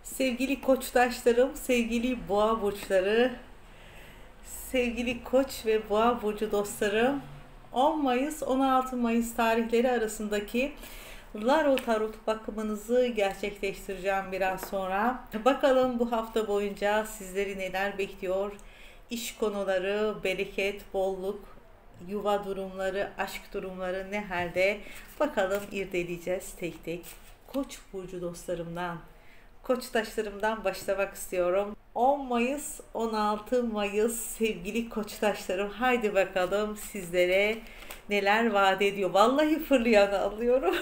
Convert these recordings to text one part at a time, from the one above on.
Sevgili koçtaşlarım, sevgili boğa burçları, sevgili koç ve boğa burcu dostlarım, 10 Mayıs 16 Mayıs tarihleri arasındaki Laro Tarot bakımınızı gerçekleştireceğim biraz sonra. Bakalım bu hafta boyunca sizleri neler bekliyor? İş konuları, bereket, bolluk, yuva durumları, aşk durumları ne halde? Bakalım irdeleyeceğiz tek tek. Koç burcu dostlarımdan, koçtaşlarımdan başlamak istiyorum. 10 Mayıs, 16 Mayıs sevgili koçtaşlarım. Haydi bakalım sizlere neler vaat ediyor. Vallahi fırlayanı alıyorum.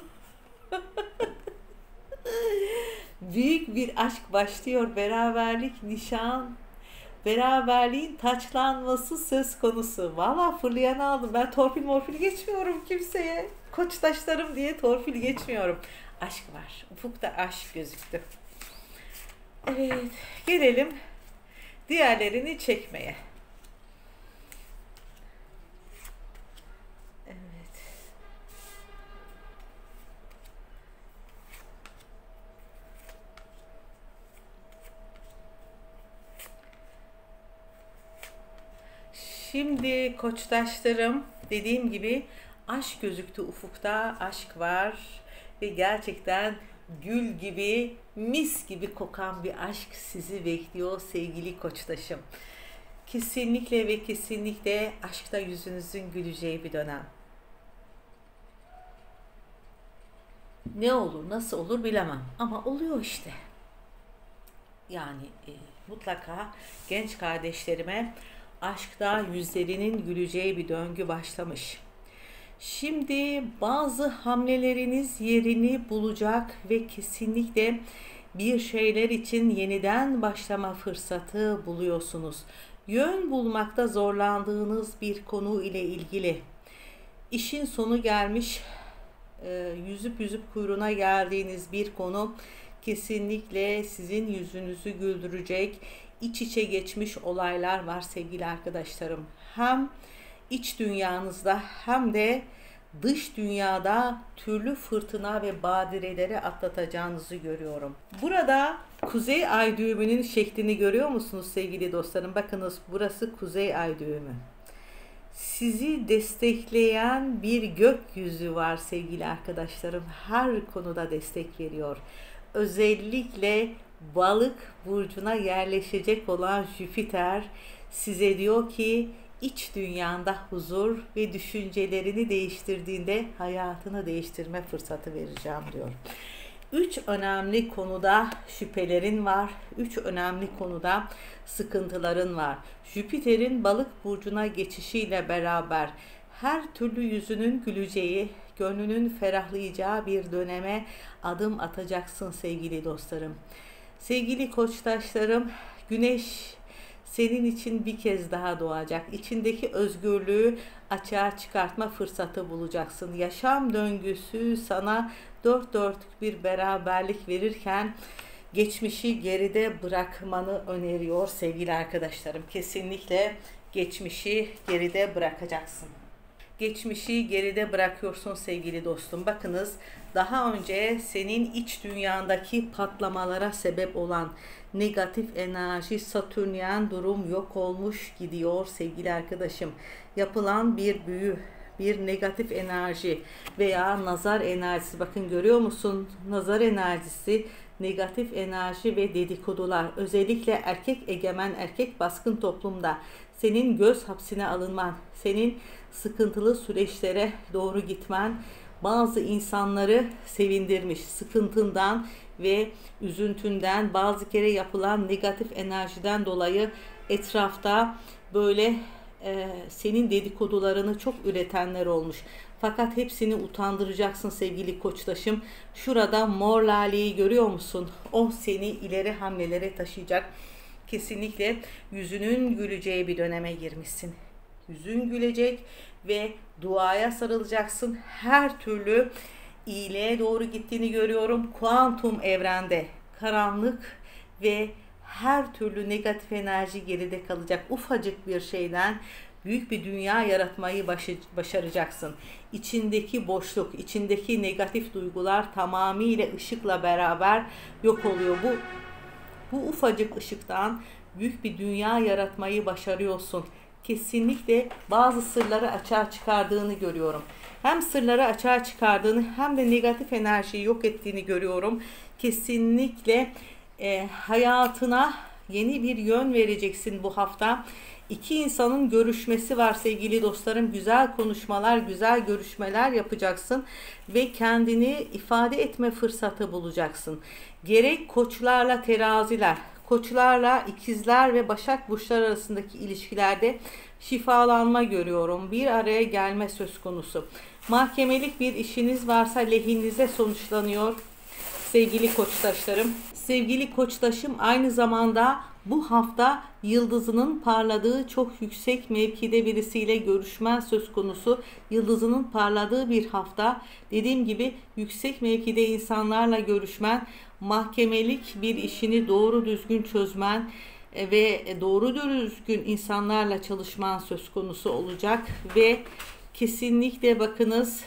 Büyük bir aşk başlıyor. Beraberlik, nişan, beraberliğin taçlanması söz konusu. Vallahi fırlayanı aldım. Ben torpil morfil geçmiyorum kimseye. Koçtaşlarım diye torpil geçmiyorum. Aşk var. Ufukta aşk gözüktü. Evet, gelelim diğerlerini çekmeye. Evet. Şimdi koçtaşlarım, dediğim gibi aşk gözüktü ufukta, aşk var ve gerçekten gül gibi, mis gibi kokan bir aşk sizi bekliyor sevgili koçtaşım. Kesinlikle ve kesinlikle aşkta yüzünüzün güleceği bir dönem. Ne olur, nasıl olur bilemem ama oluyor işte. Yani mutlaka genç kardeşlerime aşkta yüzlerinin güleceği bir döngü başlamış. Şimdi bazı hamleleriniz yerini bulacak ve kesinlikle bir şeyler için yeniden başlama fırsatı buluyorsunuz. Yön bulmakta zorlandığınız bir konu ile ilgili işin sonu gelmiş, yüzüp yüzüp kuyruğuna geldiğiniz bir konu kesinlikle sizin yüzünüzü güldürecek, iç içe geçmiş olaylar var sevgili arkadaşlarım. Hem iç dünyanızda hem de dış dünyada türlü fırtına ve badireleri atlatacağınızı görüyorum. Burada kuzey ay düğümünün şeklini görüyor musunuz sevgili dostlarım? Bakınız, burası kuzey ay düğümü. Sizi destekleyen bir gökyüzü var sevgili arkadaşlarım. Her konuda destek veriyor. Özellikle balık burcuna yerleşecek olan Jüpiter size diyor ki iç dünyanda huzur ve düşüncelerini değiştirdiğinde hayatını değiştirme fırsatı vereceğim diyor. Üç önemli konuda şüphelerin var. Üç önemli konuda sıkıntıların var. Jüpiter'in balık burcuna geçişiyle beraber her türlü yüzünün güleceği, gönlünün ferahlayacağı bir döneme adım atacaksın sevgili dostlarım. Sevgili koçtaşlarım, güneş senin için bir kez daha doğacak. İçindeki özgürlüğü açığa çıkartma fırsatı bulacaksın. Yaşam döngüsü sana dört dörtlük bir beraberlik verirken geçmişi geride bırakmanı öneriyor sevgili arkadaşlarım. Kesinlikle geçmişi geride bırakacaksın. Geçmişi geride bırakıyorsun sevgili dostum. Bakınız, daha önce senin iç dünyandaki patlamalara sebep olan negatif enerji, satürnyen durum yok olmuş gidiyor sevgili arkadaşım. Yapılan bir büyü, bir negatif enerji veya nazar enerjisi, bakın görüyor musun? Nazar enerjisi, negatif enerji ve dedikodular, özellikle erkek egemen, erkek baskın toplumda senin göz hapsine alınman, senin sıkıntılı süreçlere doğru gitmen bazı insanları sevindirmiş. Sıkıntından ve üzüntünden, bazı kere yapılan negatif enerjiden dolayı etrafta böyle senin dedikodularını çok üretenler olmuş. Fakat hepsini utandıracaksın sevgili koçtaşım. Şurada mor laleyi görüyor musun? O seni ileri hamlelere taşıyacak. Kesinlikle yüzünün güleceği bir döneme girmişsin. Yüzün gülecek ve duaya sarılacaksın. Her türlü iyiliğe doğru gittiğini görüyorum. Kuantum evrende karanlık ve her türlü negatif enerji geride kalacak. Ufacık bir şeyden büyük bir dünya yaratmayı başaracaksın. İçindeki boşluk, içindeki negatif duygular tamamıyla ışıkla beraber yok oluyor. Bu ufacık ışıktan büyük bir dünya yaratmayı başarıyorsun. Kesinlikle bazı sırları açığa çıkardığını görüyorum. Hem sırları açığa çıkardığını hem de negatif enerjiyi yok ettiğini görüyorum. Kesinlikle hayatına yeni bir yön vereceksin bu hafta. İki insanın görüşmesi var sevgili dostlarım. Güzel konuşmalar, güzel görüşmeler yapacaksın ve kendini ifade etme fırsatı bulacaksın. Gerek koçlarla teraziler, koçlarla ikizler ve başak burçlar arasındaki ilişkilerde şifalanma görüyorum. Bir araya gelme söz konusu. Mahkemelik bir işiniz varsa lehinize sonuçlanıyor sevgili koçtaşlarım. Sevgili koçtaşım, aynı zamanda bu hafta yıldızının parladığı çok yüksek mevkide birisiyle görüşmen söz konusu. Yıldızının parladığı bir hafta. Dediğim gibi yüksek mevkide insanlarla görüşmen, mahkemelik bir işini doğru düzgün çözmen ve doğru düzgün insanlarla çalışman söz konusu olacak ve kesinlikle bakınız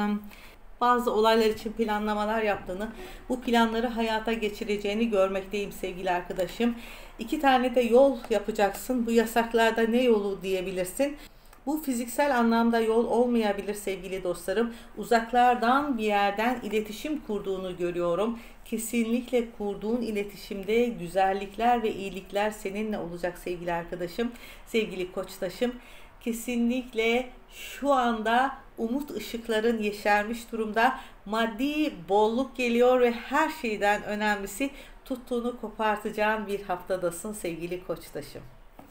bazı olaylar için planlamalar yaptığını, bu planları hayata geçireceğini görmekteyim sevgili arkadaşım. 2 tane de yol yapacaksın. Bu yasaklarda ne yolu diyebilirsin? Bu fiziksel anlamda yol olmayabilir sevgili dostlarım. Uzaklardan bir yerden iletişim kurduğunu görüyorum. Kesinlikle kurduğun iletişimde güzellikler ve iyilikler seninle olacak sevgili arkadaşım, sevgili koçtaşım. Kesinlikle şu anda umut ışıkların yeşermiş durumda. Maddi bolluk geliyor ve her şeyden önemlisi tuttuğunu kopartacağın bir haftadasın sevgili koçtaşım.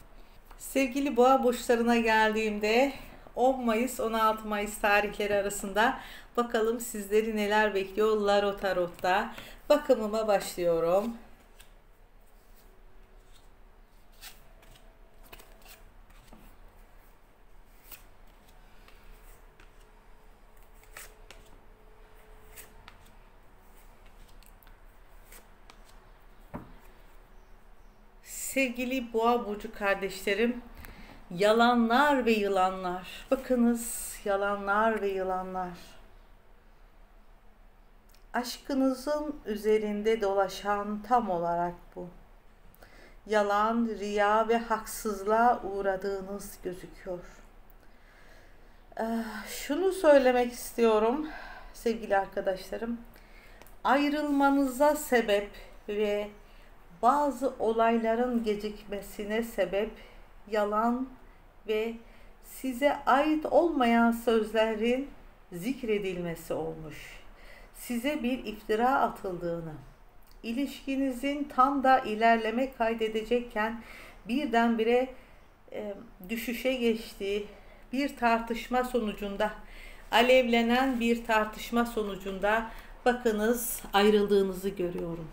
Sevgili boğa burçlarına geldiğimde 10 Mayıs 16 Mayıs tarihleri arasında bakalım sizleri neler bekliyor Laro Tarot'ta. Bakımıma başlıyorum. Sevgili boğa burcu kardeşlerim, yalanlar ve yılanlar. Bakınız, yalanlar ve yılanlar. Aşkınızın üzerinde dolaşan tam olarak bu. Yalan, riya ve haksızlığa uğradığınız gözüküyor. Şunu söylemek istiyorum sevgili arkadaşlarım. Ayrılmanıza sebep ve bazı olayların gecikmesine sebep yalan ve size ait olmayan sözlerin zikredilmesi olmuş. Size bir iftira atıldığını, ilişkinizin tam da ilerleme kaydedecekken birdenbire düşüşe geçtiği bir tartışma sonucunda, alevlenen bir tartışma sonucunda bakınız ayrıldığınızı görüyorum.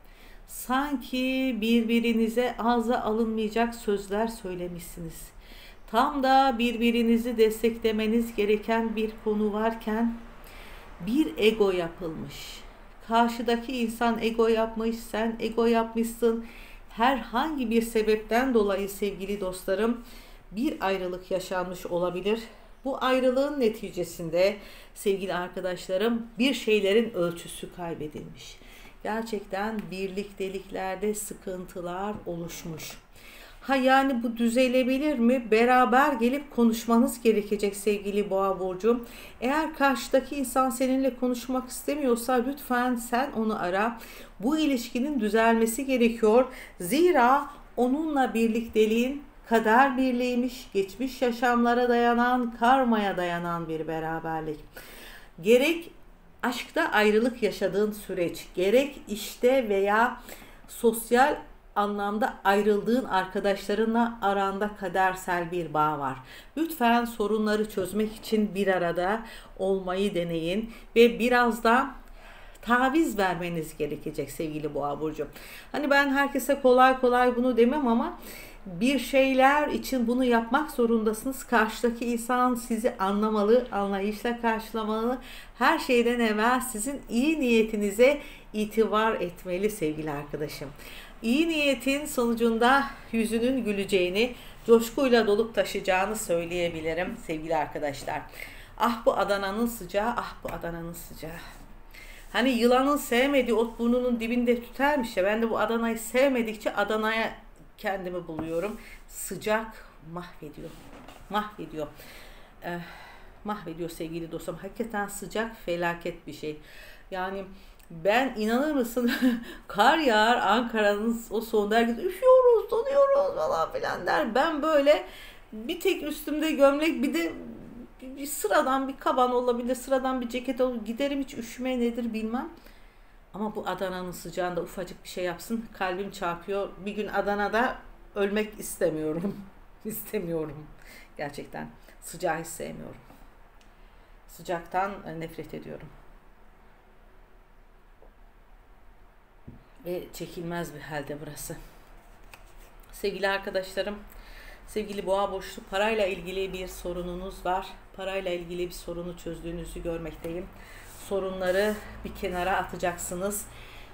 Sanki birbirinize ağza alınmayacak sözler söylemişsiniz. Tam da birbirinizi desteklemeniz gereken bir konu varken bir ego yapılmış. Karşıdaki insan ego yapmış, sen ego yapmışsın. Herhangi bir sebepten dolayı sevgili dostlarım bir ayrılık yaşanmış olabilir. Bu ayrılığın neticesinde sevgili arkadaşlarım bir şeylerin ölçüsü kaybedilmiş. Gerçekten birlikteliklerde sıkıntılar oluşmuş. Yani bu düzelebilir mi? Beraber gelip konuşmanız gerekecek sevgili boğa burcu. Eğer karşıdaki insan seninle konuşmak istemiyorsa lütfen sen onu ara. Bu ilişkinin düzelmesi gerekiyor. Zira onunla birlikteliğin kader birliğiymiş, geçmiş yaşamlara dayanan, karmaya dayanan bir beraberlik. Gerek aşkta ayrılık yaşadığın süreç, gerek işte veya sosyal anlamda ayrıldığın arkadaşlarınla aranda kadersel bir bağ var. Lütfen sorunları çözmek için bir arada olmayı deneyin ve biraz da taviz vermeniz gerekecek sevgili boğa burcu. Hani ben herkese kolay kolay bunu demem ama bir şeyler için bunu yapmak zorundasınız. Karşıdaki insan sizi anlamalı, anlayışla karşılamalı. Her şeyden evvel sizin iyi niyetinize itibar etmeli sevgili arkadaşım. İyi niyetin sonucunda yüzünün güleceğini, coşkuyla dolup taşıyacağını söyleyebilirim sevgili arkadaşlar. Ah bu Adana'nın sıcağı, ah bu Adana'nın sıcağı. Hani yılanın sevmediği ot burnunun dibinde tütermiş ya. Ben de bu Adana'yı sevmedikçe Adana'ya kendimi buluyorum. Sıcak mahvediyor. Mahvediyor. Eh, mahvediyor sevgili dostum. Hakikaten sıcak felaket bir şey. Yani ben inanır mısın kar yağar Ankara'nın o soğuğunda herkes üşüyoruz, donuyoruz falan filan der. Ben böyle bir tek üstümde gömlek bir de bir sıradan bir kaban olabilir, sıradan bir ceket olur. Giderim hiç üşüme nedir bilmem. Ama bu Adana'nın sıcağında ufacık bir şey yapsın kalbim çarpıyor. Bir gün Adana'da ölmek istemiyorum. İstemiyorum. Gerçekten sıcağı hiç sevmiyorum. Sıcaktan nefret ediyorum. Ve çekilmez bir halde burası. Sevgili arkadaşlarım, sevgili boğa burçlu, parayla ilgili bir sorununuz var. Parayla ilgili bir sorunu çözdüğünüzü görmekteyim. Sorunları bir kenara atacaksınız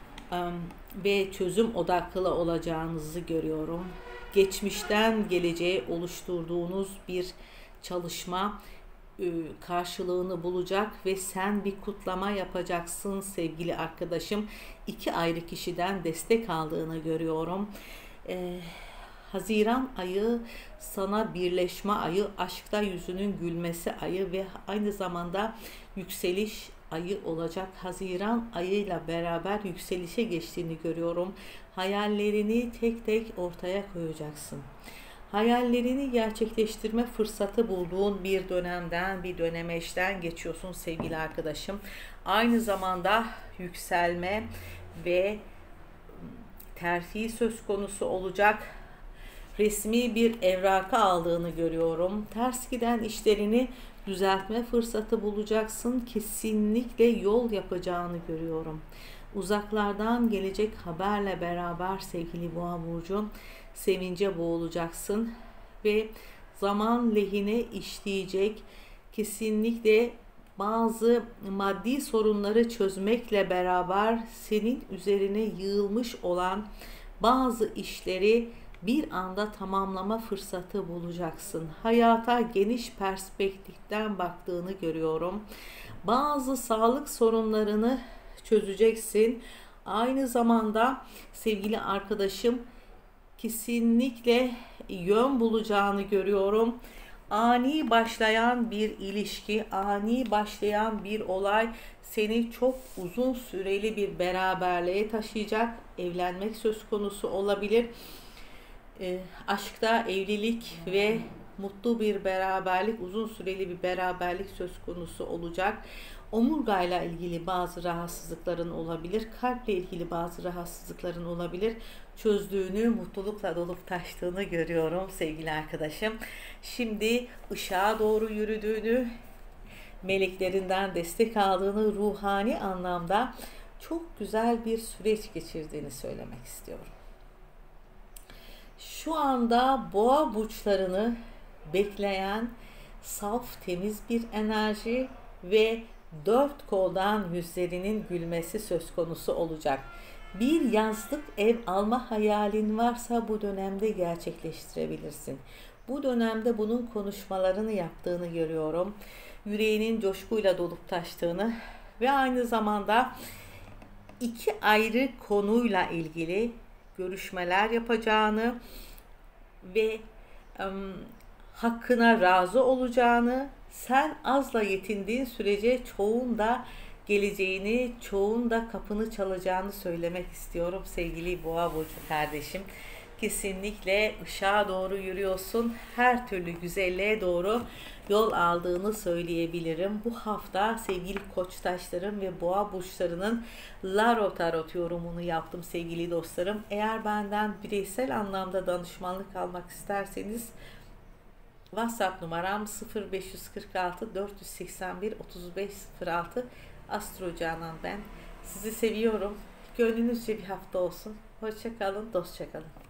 ve çözüm odaklı olacağınızı görüyorum. Geçmişten geleceğe oluşturduğunuz bir çalışma karşılığını bulacak ve sen bir kutlama yapacaksın sevgili arkadaşım. İki ayrı kişiden destek aldığını görüyorum. Haziran ayı sana birleşme ayı, aşkta yüzünün gülmesi ayı ve aynı zamanda yükseliş ayı olacak. Haziran ayıyla beraber yükselişe geçtiğini görüyorum. Hayallerini tek tek ortaya koyacaksın. Hayallerini gerçekleştirme fırsatı bulduğun bir dönemden, bir dönemeçten geçiyorsun sevgili arkadaşım. Aynı zamanda yükselme ve terfi söz konusu olacak. Resmi bir evraka aldığını görüyorum. Ters giden işlerini düzeltme fırsatı bulacaksın. Kesinlikle yol yapacağını görüyorum. Uzaklardan gelecek haberle beraber sevgili Boğa burcu sevince boğulacaksın ve zaman lehine işleyecek. Kesinlikle bazı maddi sorunları çözmekle beraber senin üzerine yığılmış olan bazı işleri bir anda tamamlama fırsatı bulacaksın. Hayata geniş perspektiften baktığını görüyorum. Bazı sağlık sorunlarını çözeceksin. Aynı zamanda sevgili arkadaşım kesinlikle yön bulacağını görüyorum. Ani başlayan bir ilişki, ani başlayan bir olay seni çok uzun süreli bir beraberliğe taşıyacak. Evlenmek söz konusu olabilir. Aşkta evlilik ve mutlu bir beraberlik, uzun süreli bir beraberlik söz konusu olacak. Omurgayla ilgili bazı rahatsızlıkların olabilir. Kalple ilgili bazı rahatsızlıkların olabilir. Çözdüğünü, mutlulukla dolup taştığını görüyorum sevgili arkadaşım. Şimdi ışığa doğru yürüdüğünü, meleklerinden destek aldığını, ruhani anlamda çok güzel bir süreç geçirdiğini söylemek istiyorum. Şu anda boğa burçlarını bekleyen saf, temiz bir enerji ve dört koldan yüzlerinin gülmesi söz konusu olacak. Bir yazlık ev alma hayalin varsa bu dönemde gerçekleştirebilirsin. Bu dönemde bunun konuşmalarını yaptığını görüyorum. Yüreğinin coşkuyla dolup taştığını ve aynı zamanda iki ayrı konuyla ilgili görüşmeler yapacağını ve hakkına razı olacağını, sen azla yetindiğin sürece çoğun da geleceğini, çoğun da kapını çalacağını söylemek istiyorum sevgili Boğa burcu kardeşim. Kesinlikle ışığa doğru yürüyorsun. Her türlü güzelliğe doğru yol aldığını söyleyebilirim. Bu hafta sevgili koçtaşlarım ve boğa burçlarının Laro Tarot yorumunu yaptım sevgili dostlarım. Eğer benden bireysel anlamda danışmanlık almak isterseniz WhatsApp numaram 0546 481 3506 Astro Canan ben. Sizi seviyorum. Gönlünüzce bir hafta olsun. Hoşça kalın, dostça kalın.